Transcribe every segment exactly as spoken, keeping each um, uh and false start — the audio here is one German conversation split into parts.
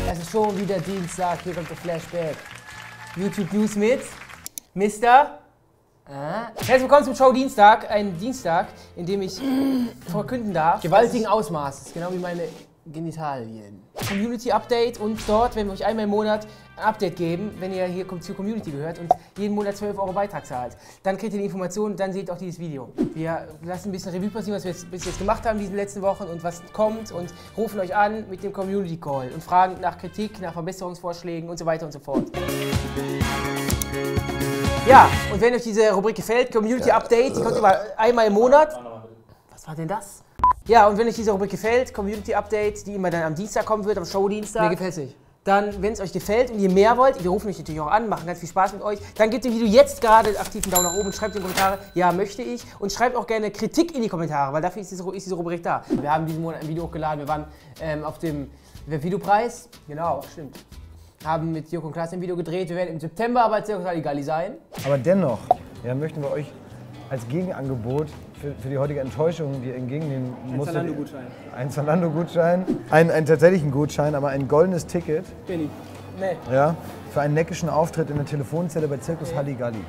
Es ist schon wieder Dienstag, hier kommt der Flashback. YouTube News mit Mister Ah. Herzlich willkommen zum Show Dienstag, ein Dienstag, in dem ich verkünden darf, gewaltigen Ausmaßes, genau wie meine Genitalien. Community Update, und dort werden wir euch einmal im Monat ein Update geben, wenn ihr hier zur Community gehört und jeden Monat zwölf Euro Beitrag zahlt. Dann kriegt ihr die Informationen, dann seht ihr auch dieses Video. Wir lassen ein bisschen Revue passieren, was wir jetzt, bis jetzt gemacht haben in diesen letzten Wochen und was kommt, und rufen euch an mit dem Community Call und fragen nach Kritik, nach Verbesserungsvorschlägen und so weiter und so fort. Ja, und wenn euch diese Rubrik gefällt, Community Update, die kommt immer einmal im Monat. Was war denn das? Ja, und wenn euch diese Rubrik gefällt, Community Update, die immer dann am Dienstag kommen wird, am Showdienstag. Mir gefällt es nicht. Dann, wenn es euch gefällt und ihr mehr wollt, wir rufen euch natürlich auch an, machen ganz viel Spaß mit euch, dann gebt dem Video jetzt gerade aktiv einen Daumen nach oben und schreibt in die Kommentare, ja, möchte ich. Und schreibt auch gerne Kritik in die Kommentare, weil dafür ist diese, ist diese Rubrik da. Wir haben diesen Monat ein Video hochgeladen, wir waren ähm, auf dem Videopreis, genau, stimmt. Haben mit Joko und Klaas ein Video gedreht, wir werden im September aber als Circus Halligalli sein. Aber dennoch, ja, möchten wir euch als Gegenangebot für, für die heutige Enttäuschung, die ihr entgegennehmen musstet, ein Zalando-Gutschein. Ein Zalando-Gutschein, ein, einen tatsächlichen Gutschein, aber ein goldenes Ticket. Benni. Nee. Ja, für einen neckischen Auftritt in der Telefonzelle bei Circus nee. Halligalli.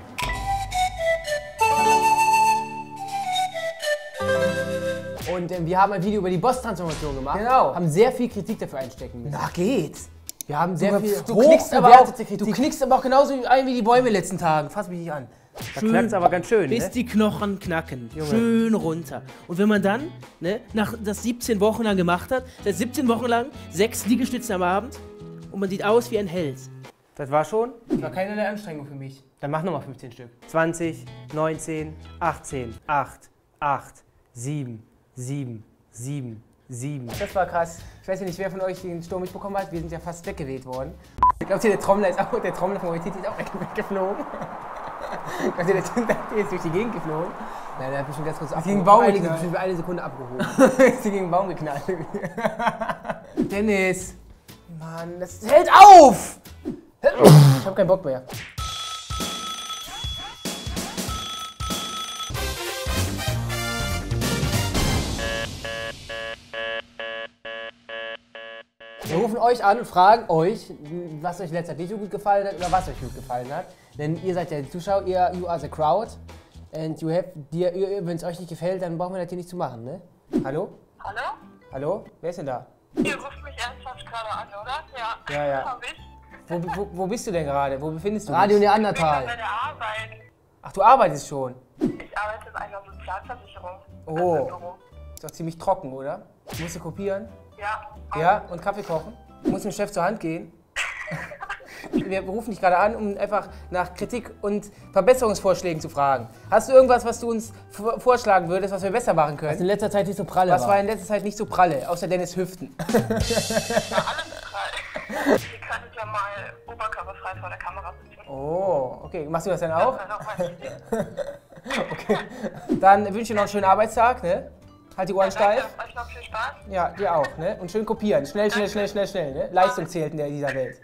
Und äh, wir haben ein Video über die Boss-Transformation gemacht. Genau. Haben sehr viel Kritik dafür einstecken müssen. Na, geht's. Wir haben sehr du, viel. Du knickst, aber auch, du knickst aber auch genauso ein wie die Bäume in den letzten Tagen. Fass mich nicht an. Da knackt's aber ganz schön. Bis ne? die Knochen knacken. Junge. Schön runter. Und wenn man dann, ne, nach das siebzehn Wochen lang gemacht hat, das siebzehn Wochen lang sechs Liegestütze am Abend und man sieht aus wie ein Held. Das war schon? Das war keinerlei Anstrengung für mich. Dann mach nochmal fünfzehn Stück. zwanzig, neunzehn, achtzehn, acht, acht, sieben, sieben, sieben, sieben. Das war krass. Ich weiß ja nicht, wer von euch den Sturm mitbekommen hat. Wir sind ja fast weggeweht worden. Ich glaube, der Trommler ist auch, der Trommler von Moritz ist auch weggeflogen. Also der Typ ist durch die Gegend geflogen. Nein, der hat bestimmt ganz kurz abgehoben. Gegen Baum geknallt. Bestimmt für eine Sekunde abgehoben. Ist gegen den Baum geknallt. Dennis! Mann, das hält auf! Ich hab keinen Bock mehr. Wir rufen euch an und fragen euch, was euch in letzter Zeit nicht so gut gefallen hat oder was euch gut gefallen hat. Denn ihr seid ja die Zuschauer, ihr, you are the crowd. And you have, wenn es euch nicht gefällt, dann brauchen wir das hier nicht zu machen, ne? Hallo? Hallo? Hallo? Wer ist denn da? Ihr ruft mich ernsthaft gerade an, oder? Ja. Ja, ja. Hab ich. Wo, wo, wo bist du denn gerade? Wo befindest du dich? Radio Neandertal. Ich bin bei der Arbeit. Ach, du arbeitest schon? Ich arbeite in einer Sozialversicherung. Oh. Ist doch ziemlich trocken, oder? Musst du kopieren? Ja. Ja, und Kaffee kochen? Muss dem Chef zur Hand gehen? Wir rufen dich gerade an, um einfach nach Kritik und Verbesserungsvorschlägen zu fragen. Hast du irgendwas, was du uns vorschlagen würdest, was wir besser machen können? Was in letzter Zeit nicht so pralle Was war in letzter Zeit nicht so pralle, außer Dennis Hüften? Ja, alles frei. Ihr könntet ja mal oberkörperfrei vor der Kamera sitzen. Oh, okay. Machst du das dann auch? Das wäre doch mal Idee. Okay. Dann wünsche ich dir noch einen schönen Arbeitstag, ne? Halt die Ohren ja, steif. danke. Euch noch viel Spaß. Ja, dir auch, ne? Und schön kopieren. Schnell, schnell, schnell, schnell, schnell, ne? Leistung zählt in dieser Welt.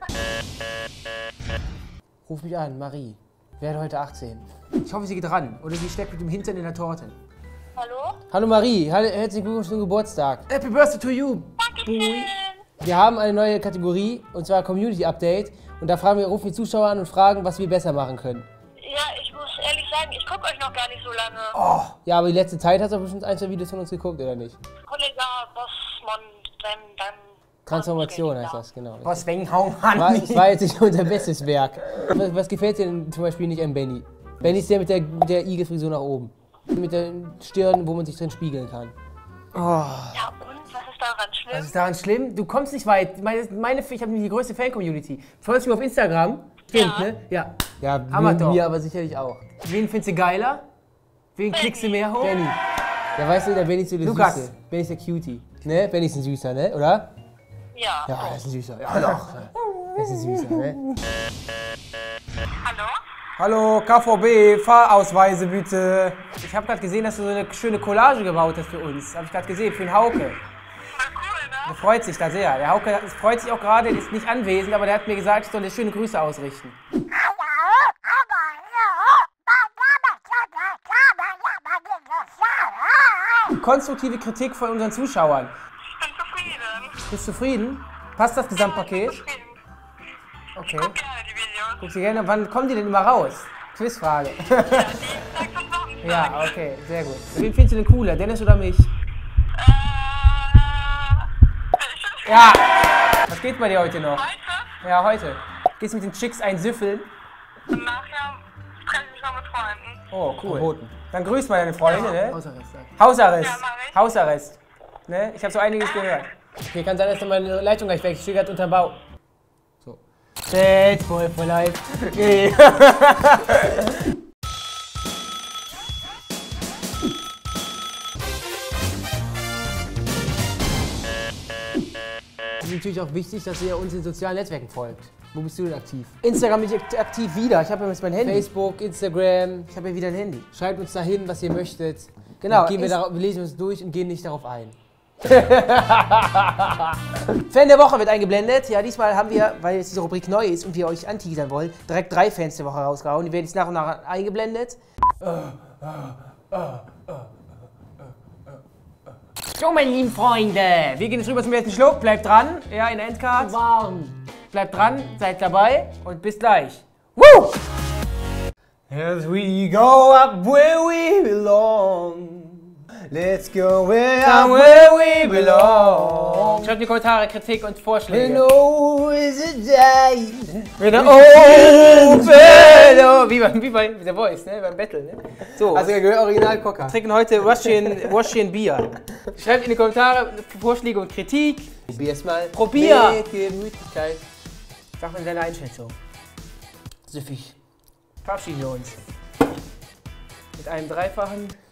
Ruf mich an, Marie. Werde heute achtzehn. Ich hoffe, sie geht ran. Oder sie steckt mit dem Hintern in der Torte. Hallo? Hallo Marie, herzlichen Glückwunsch zum Geburtstag. Happy Birthday to you. Dankeschön. Wir haben eine neue Kategorie, und zwar Community Update. Und da fragen wir, rufen die Zuschauer an und fragen, was wir besser machen können. Ja, ich muss ehrlich sagen, ich gucke euch noch gar nicht so lange. Oh, ja, aber die letzte Zeit hast du bestimmt ein, zwei Videos von uns geguckt, oder nicht? Kollege Bossmann, dann, dann... Transformation heißt das, genau. Boss Wenghaumann. Das war jetzt nicht unser bestes Werk. Was, was gefällt dir denn zum Beispiel nicht an Benni? Benni ist der mit der, mit der Igelfrisur nach oben. Mit der Stirn, wo man sich drin spiegeln kann. Oh. Ja, und? Was ist daran schlimm? Was ist daran schlimm? Du kommst nicht weit. Meine, meine, ich habe die größte Fan-Community. Folgst du mir auf Instagram? Find, Ja. Ne? Ja. Ja, Amateur. Wir aber sicherlich auch. Wen findest du geiler? Wen Benni. klickst du mehr hoch? Benni. Ja, weißt du, der Benni ist so der Lukas. Süße. Benni ist der Cutie. Ne? Benni ist ein Süßer, ne? Oder? Ja. Ja, er ist ein Süßer. Ja, doch. Er ist ein Süßer, ne? Hallo? Hallo, K V B, Fahrausweise bitte. Ich habe gerade gesehen, dass du so eine schöne Collage gebaut hast für uns. Habe ich gerade gesehen, für den Hauke. Na cool, Der ne? freut sich da sehr. Der Hauke freut sich auch gerade, ist nicht anwesend, aber der hat mir gesagt, ich soll dir schöne Grüße ausrichten. Konstruktive Kritik von unseren Zuschauern. Ich bin zufrieden. Bist du zufrieden? Passt das Gesamtpaket? Zufrieden. Okay. Guck gerne die Videos. Guck sie gerne. Wann kommen die denn immer raus? Quizfrage. Ja, Dienstag und Samstag. Ja, okay, sehr gut. Wen findest du denn cooler, Dennis oder mich? Äh, Ja! Was geht bei dir heute noch? heute? Ja, heute. Gehst du mit den Chicks ein Süffeln? Und nachher treffe ich mich noch mit Freunden. Oh, cool. Dann grüß mal deine Freunde, ne? Hausarrest, sag. Hausarrest. Ja, mach ich. Hausarrest. Ne? Ich habe so einiges gehört. Okay, kann sein, dass dann meine Leitung gleich weg ist. Ich stehe gerade unterm Bau. So. That's voll for life. Okay. Es ist natürlich auch wichtig, dass ihr uns in sozialen Netzwerken folgt. Wo bist du denn aktiv? Instagram bin ich aktiv wieder. Ich habe ja jetzt mein Handy. Facebook, Instagram. Ich habe ja wieder ein Handy. Schreibt uns dahin, was ihr möchtet. Genau. Gehen wir, darauf, wir lesen uns durch und gehen nicht darauf ein. Fan der Woche wird eingeblendet. Ja, diesmal haben wir, weil jetzt diese Rubrik neu ist und wir euch anteasern wollen, direkt drei Fans der Woche rausgehauen. Die werden jetzt nach und nach eingeblendet. So, meine lieben Freunde, wir gehen jetzt rüber zum ersten Schluck. Bleibt dran, ja, in der Endcard. Warm. Bleibt dran, seid dabei und bis gleich. Woo! As we go up where we belong. Let's go where, where we belong. Schreibt in die Kommentare Kritik und Vorschläge. When all is a day. When all wie bei, wie bei The Voice, ne? Beim Battle, ne? So. Also der Original Coca. Trinken heute Russian, Russian Bier. Schreibt in die Kommentare Vorschläge und Kritik. Probier es mal. Probier! Mit Gemütlichkeit. Sag mal deine Einschätzung. Süffig. Verabschieden wir uns. Mit einem dreifachen